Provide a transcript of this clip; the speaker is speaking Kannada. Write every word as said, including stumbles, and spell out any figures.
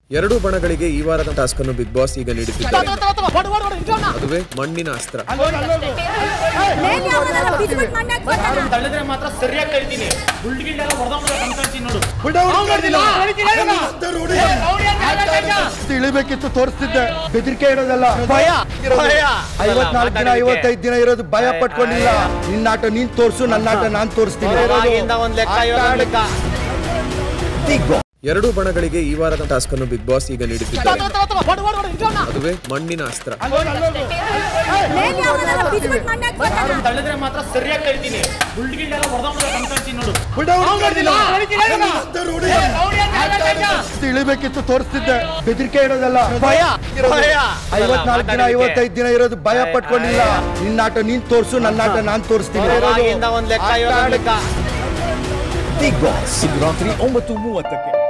ಎರಡು ಬಣಗಳಿಗೆ ಈ ವಾರದ ಟಾಸ್ಕ್ ಅನ್ನು ಬಿಗ್ ಬಾಸ್ ಈಗ ನೀಡುತ್ತಿದ್ದಾರೆ. ಅದುವೇ ಮಣ್ಣಿನ ಅಸ್ತ್ರ. ಇಳಿಬೇಕಿತ್ತು, ತೋರಿಸ್ತಿದ್ದೆ. ಬೆದರಿಕೆ ಇರೋದಲ್ಲ, ಭಯ. ಐವತ್ನಾಲ್ಕು ದಿನ ಐವತ್ತೈದು ದಿನ ಇರೋದು ಭಯ ಪಟ್ಕೊಂಡಿಲ್ಲ. ನಿನ್ನ ಆಟ ನೀನ್ ತೋರ್ಸು, ನನ್ನ ಆಟ ನಾನ್ ತೋರಿಸ್ತೀನಿ. ಎರಡು ಬಣಗಳಿಗೆ ಈ ವಾರದ ಟಾಸ್ಕ್ ಅನ್ನು ಬಿಗ್ ಬಾಸ್ ಈಗ ನೀಡುತ್ತಿದ್ದಾರೆ. ಅದುವೇ ಮಣ್ಣಿನ ಅಸ್ತ್ರ. ಇಳಿಬೇಕಿತ್ತು, ತೋರಿಸ್ತಿದ್ದೆ. ಬೆದರಿಕೆ ಇರೋದಲ್ಲ, ಭಯ. ಐವತ್ನಾಲ್ಕು ದಿನ ಐವತ್ತೈದು ದಿನ ಇರೋದು ಭಯ ಪಟ್ಕೊಂಡಿಲ್ಲ. ನಿನ್ನ ಆಟ ನೀನ್ ತೋರ್ಸು, ನನ್ನ ಆಟ ನಾನ್ ತೋರಿಸ್ತೀನಿ. ಬಿಗ್ ಬಾಸ್ ರಾತ್ರಿ ಒಂಬತ್ತು ಮೂವತ್ತಕ್ಕೆ.